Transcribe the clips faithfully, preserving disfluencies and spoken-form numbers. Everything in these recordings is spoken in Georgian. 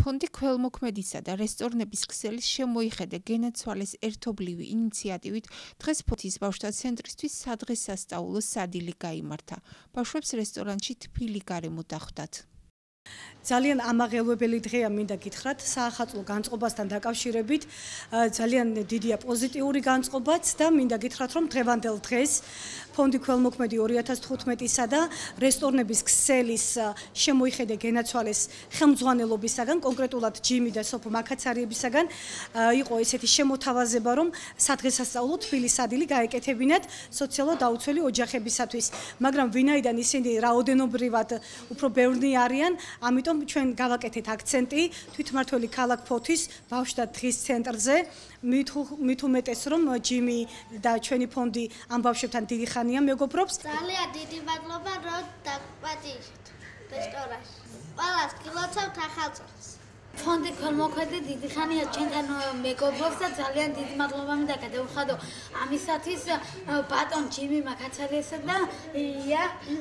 ფონდი ქველმოქმედისა და რესტორნების ქსელის შემოიხედა გენაცვალეს ერთობლივი ინიციატივით დღეს ფოთის ბავშვთა ცენტრისთვის სადღესასწაულო სადილი გაიმართა. ბავშვებს რესტორანში თბილი გარემო დახვდათ. ძალიან ამაღელვებელი დღეა მინდა გითხრათ საახალწლო განწყობასთან დაკავშირებით ძალიან დიდია პოზიტიური განწყობაც და მინდა გითხრათ რომ დღევანდელ დღეს ფონდი ქველმოქმედი ორი ათას თხუთმეტისა და რესტორნების ქსელის შემოიხედა გენაცვალეს ხელმძღვანელობისაგან კონკრეტულად ჯიმი და სოფო მაკაცარიებისაგან იყო ესეთი შემოთავაზება რომ სადღესასწაულო თბილი სადილი გაეკეთებინათ სოციალურად დაუცველი ოჯახებისათვის მაგრამ ვინაიდან ისინი რაოდენობრივად უფრო ბევრნი არიან ამიტომ ჩვენ გავაკეთეთ აქცენტი თვითმმართველი ქალაქ ფოთის ბავშვთა დღის ცენტრზე მით უმეტეს რომ ჯიმი და ჩვენი ფონდი ამ ბავშვებთან დიდი ხანია მეგობრობს ძალიან დიდი მადლობა რომ დაგვპატიჟეთ რესტორანში ყველას გილოცავთ ახალწლს ფონდი ქველმოქმედი დიდი ხანია ჩვენთან მეგობრობს და ძალიან დიდი მადლობა მინდა გადავხადო ამისათვის ბატონ ჯიმი მაკაცალიესა და ია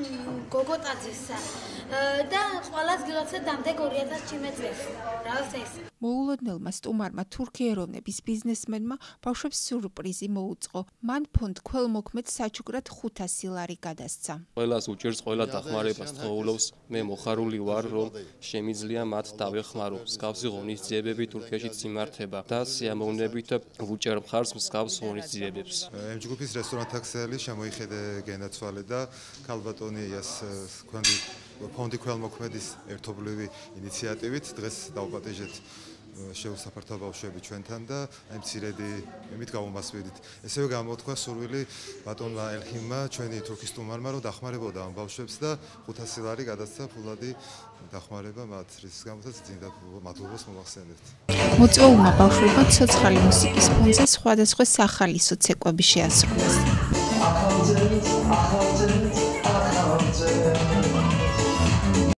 გოგოტაძესა და ყველას გილოცავთ დამდეგ ორი ათას წელს რას ეს მოულოდნელმა სტუმარმა თურქი ეროვნების ბიზნესმენმა ბავშვებს სიურპრიზი მოუწყო. მან ფონდ ქველმოქმედს საჩუქრად ხუთასი ლარი გადასცა. ყველას უჭერს ყველა დახმარებას თხოვლობს. მე მოხარული ვარ რომ შემიძლია მათ დავეხმარო. მსგავსი ღონისძიებები თურქეთშიც იმართება და სიამოვნებით ვუჭერ მხარს მსგავს ღონისძიებებს. ამ ჯგუფის რესტორანთა ქსელი შემოიხედა გენაცვალე და ქალბატონიას ფონდი ფონდი ქველმოქმედის ერთობლივი ინიციატივით დღეს დავაპატიჟეთ შეუსაფართა ბავშვები ჩვენთან და აი მცირედი იმით გავუმასპინდით. ესევე გამოთქვა სურვილი ბატონმა ელხიმმა ჩვენი თურქის სტუმარმა რომ დახმარებოდა ამ ბავშვებს და ხუთასი ლარი გადასცა ფულადი დახმარება მათ რის გამოთაც ძინდა მადლობას მომახსენებთ. მოწვეულმა ბავშვებმა ცოცხალი მუსიკის ფონზე სხვადასხვა სახალისო ცეკვები შეასრულეს.